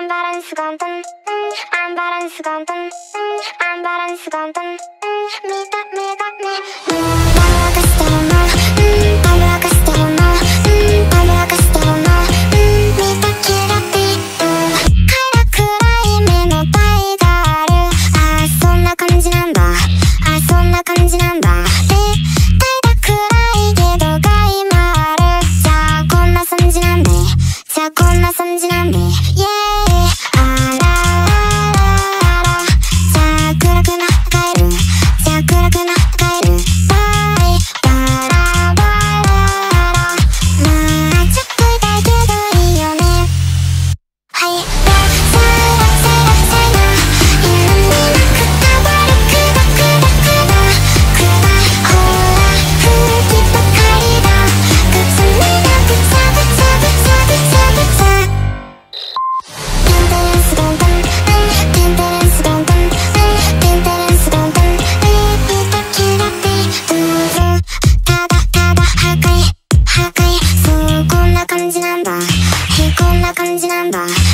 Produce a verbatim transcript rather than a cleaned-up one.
ンバランスがんとん、うん、アンバランスがんとん、うん、アンバランスがんとん、うん、見た目がね、うん、バラかしてるの、うん、バラかしてるの、うん、バラかしてるの、うん、見た気がって、うん、快楽い目の場合がある、あーそんな感じなんだ、あーそんな感じなんだ、で、快楽いけど害もある、じゃあこんな感じなんで、じゃあこんな感じなんで、イエーイ、あららら、じゃあ暗くな帰る、じゃあ暗くな帰る、バイバラバララ、まあちょっと痛いけどいいよね、はい、ラサラサラサラ、夢になくたばるくだくだくだくだ、ほら吹きばかりだ、くつみだぐちゃぐちゃぐちゃぐちゃぐちゃ、テンテレンスドントン、テンテレンスドントン、テンテレンスドントン、見た気がってどうぞ、ただただ破壊破壊、そうこんな感じなんだ、へこんな感じなんだ。